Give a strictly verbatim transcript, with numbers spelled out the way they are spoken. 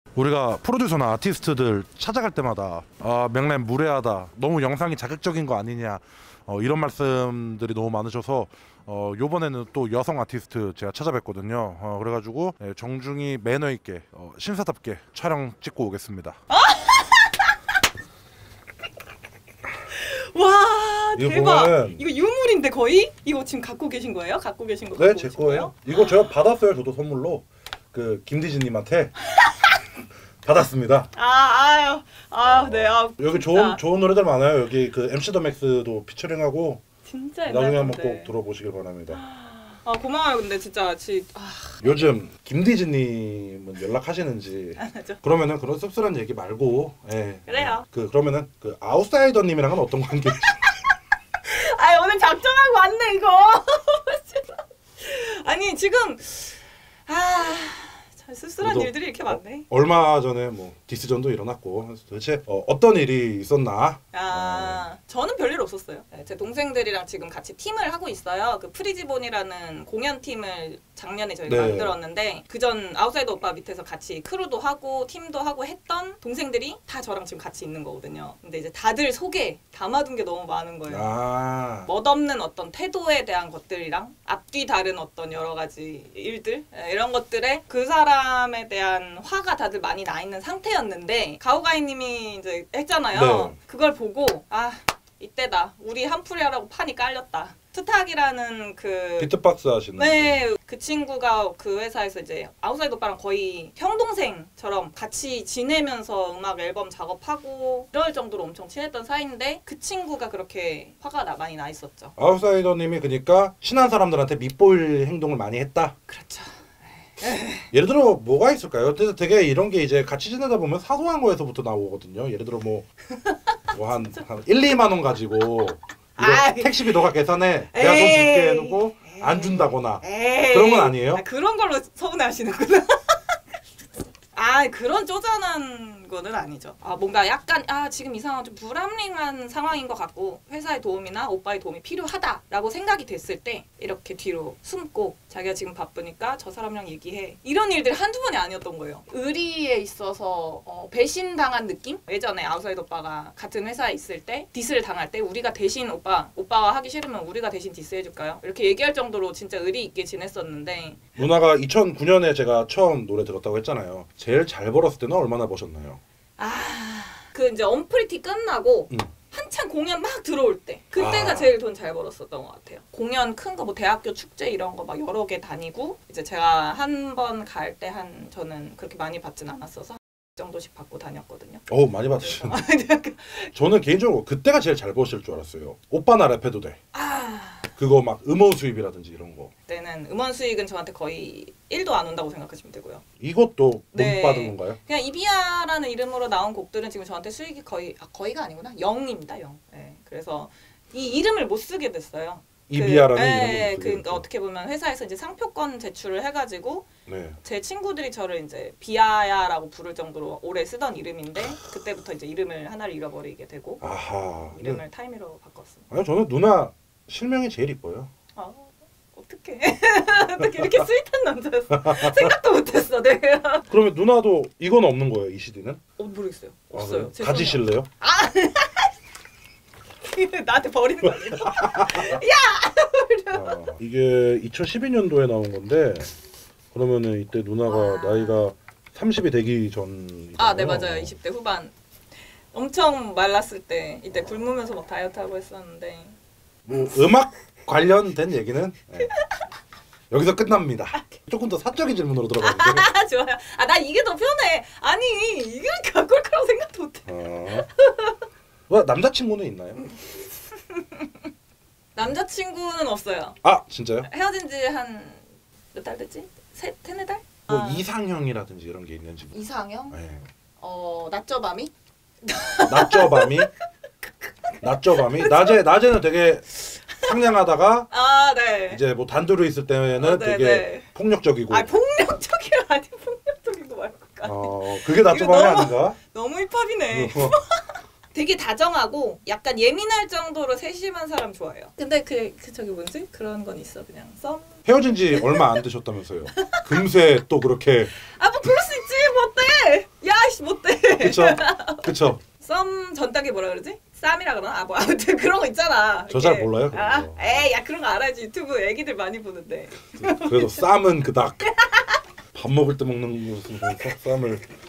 우리가 프로듀서나 아티스트들 찾아갈 때마다 아, 맥램 무례하다, 너무 영상이 자극적인 거 아니냐, 어, 이런 말씀들이 너무 많으셔서 어, 요번에는 또 여성 아티스트 제가 찾아뵀거든요. 어, 그래가지고 네, 정중히 매너 있게 어, 신사답게 촬영 찍고 오겠습니다. 와 이거 대박! 보면은... 이거 유물인데 거의? 이거 지금 갖고 계신 거예요? 갖고 계신 거? 네, 제 거예요. 이거 제가 받았어요. 저도 선물로 그 김디즈님한테 받았습니다. 아 아유 아 네. 아, 여기 진짜. 좋은 좋은 노래들 많아요. 여기 그 엠씨 더 맥스도 피처링하고 진짜 옛날 나중에 건데. 한번 꼭 들어보시길 바랍니다. 아 고마워요. 근데 진짜 지 아... 요즘 김디즈님은 연락하시는지. 그러면은 그런 씁쓸한 얘기 말고, 예. 그래요. 그 그러면은 그 아웃사이더님이랑은 어떤 관계? 아 오늘 작정하고 왔네 이거. 아니 지금 아. 씁쓸한 일들이 이렇게 많네. 어, 얼마 전에 뭐 디스전도 일어났고 도대체 어, 어떤 일이 있었나? 아, 네. 저는 별일 없었어요. 네, 제 동생들이랑 지금 같이 팀을 하고 있어요. 그 프리즈본이라는 공연팀을 작년에 저희가 네. 만들었는데 그전 아웃사이더 오빠 밑에서 같이 크루도 하고 팀도 하고 했던 동생들이 다 저랑 지금 같이 있는 거거든요. 근데 이제 다들 속에 담아둔 게 너무 많은 거예요. 아. 멋없는 어떤 태도에 대한 것들이랑 앞뒤 다른 어떤 여러 가지 일들 이런 것들에 그 사람에 대한 화가 다들 많이 나 있는 상태였는데 가오가이님이 이제 했잖아요. 네. 그걸 보고 아 이때다 우리 한풀이하라고 판이 깔렸다. 투탁이라는 그 비트박스 하시는 네, 그 친구가 그 회사에서 이제 아웃사이더 오빠랑 거의 형 동생처럼 같이 지내면서 음악 앨범 작업하고 이럴 정도로 엄청 친했던 사이인데 그 친구가 그렇게 화가 나, 많이 나 있었죠. 아웃사이더님이 그러니까 친한 사람들한테 밉보일 행동을 많이 했다. 그렇죠. 예를 들어 뭐가 있을까요? 그래서 되게 이런 게 이제 같이 지내다 보면 사소한 거에서부터 나오거든요. 예를 들어 뭐 뭐 한 한 일, 이만 원 가지고 이거 택시비 너가 계산해. 내가 돈 줄게 해놓고 안 준다거나 에이. 그런 건 아니에요? 아, 그런 걸로 서운해하시는구나. 아 그런 쪼잔한 거는 아니죠. 아 뭔가 약간 아 지금 이 상황 좀 불합리한 상황인 것 같고 회사의 도움이나 오빠의 도움이 필요하다라고 생각이 됐을 때 이렇게 뒤로 숨고 자기가 지금 바쁘니까 저 사람이랑 얘기해. 이런 일들이 한두 번이 아니었던 거예요. 의리에 있어서 어, 배신당한 느낌? 예전에 아웃사이더 오빠가 같은 회사에 있을 때 디스를 당할 때 우리가 대신 오빠, 오빠가 하기 싫으면 우리가 대신 디스 해줄까요? 이렇게 얘기할 정도로 진짜 의리 있게 지냈었는데 누나가 이천구 년에 제가 처음 노래 들었다고 했잖아요. 제일 잘 벌었을 때는 얼마나 버셨나요? 아... 그 이제 언프리티 끝나고 음. 한창 공연 막 들어올 때 그때가 아. 제일 돈 잘 벌었었던 것 같아요. 공연 큰 거 뭐 대학교 축제 이런 거 막 여러 개 다니고 이제 제가 한 번 갈 때 한 저는 그렇게 많이 받진 않았어서 정도씩 받고 다녔거든요. 어 많이 받으시네. 저는 개인적으로 그때가 제일 잘 버실 줄 알았어요. 오빠 나 랩해도 돼. 아 그거 막 음원 수입이라든지 이런 거. 그때는 음원 수익은 저한테 거의 일도 안 온다고 생각하시면 되고요. 이것도 못 네. 받은 건가요? 그냥 이비아라는 이름으로 나온 곡들은 지금 저한테 수익이 거의 아, 거의가 아니구나 영입니다 영. 네. 그래서 이 이름을 못 쓰게 됐어요. 이비아라는 그, 이름을 네, 못 쓰게 그러니까 어떻게 보면 회사에서 이제 상표권 제출을 해가지고 네. 제 친구들이 저를 이제 비아야라고 부를 정도로 오래 쓰던 이름인데 그때부터 이제 이름을 하나를 잃어버리게 되고 아하. 이름을 네. 타이미로 바꿨습니다. 아니 저는 누나 실명이 제일 이뻐요. 아 어떡해. 어떻게 이렇게 스윗한 남자였어. 생각도 못했어 내가. 그러면 누나도 이건 없는 거예요 이 시디는? 어 모르겠어요. 없어요. 아, 가지실래요? 아 나한테 버리는 거 아니야? 야! 아, 이게 이천십이 년도에 나온 건데 그러면은 이때 누나가 와. 나이가 삼십이 되기 전. 아, 네 맞아요. 이십 대 후반. 엄청 말랐을 때 이때 굶으면서 막 다이어트하고 했었는데. 뭐 음악 관련된 얘기는 네. 여기서 끝납니다. 조금 더 사적인 질문으로 들어가는데. 아, 좋아요. 아, 나 이게 더 편해. 아니 이게 갖고 올 거라고 생각도 못해. 어. 뭐 남자친구는 있나요? 남자친구는 없어요. 아 진짜요? 헤어진 지 한 몇 달 됐지? 세, 세네 달? 뭐 아. 이상형이라든지 이런 게 있는지. 이상형? 네. 어 낮저 밤이? 낮저 밤이? 낮저 밤이? 낮에 낮에는 되게 상냥하다가 아 네. 이제 뭐 단둘이 있을 때는 어, 네, 되게 네. 폭력적이고. 아 폭력적이라 아니 폭력적인 거 말고. 어 그게 낮저 밤이 너무, 아닌가? 너무 힙합이네. 되게 다정하고 약간 예민할 정도로 세심한 사람 좋아해요. 근데 그, 그 저기 뭐지? 그런 건 있어 그냥 썸? 헤어진 지 얼마 안 되셨다면서요. 금세 또 그렇게. 아 뭐 그럴 수 있지 뭐 어때? 그쵸 그쵸. 썸 전단계 뭐라 그러지? 쌈이라 그러나? 아, 뭐 아무튼 그런 거 있잖아. 저 잘 이렇게. 몰라요, 그런 아, 거. 에이, 야 그런 거 알아야지. 유튜브 애기들 많이 보는데. 그래도 쌈은 그닥 밥 먹을 때 먹는 것은 그 쌈을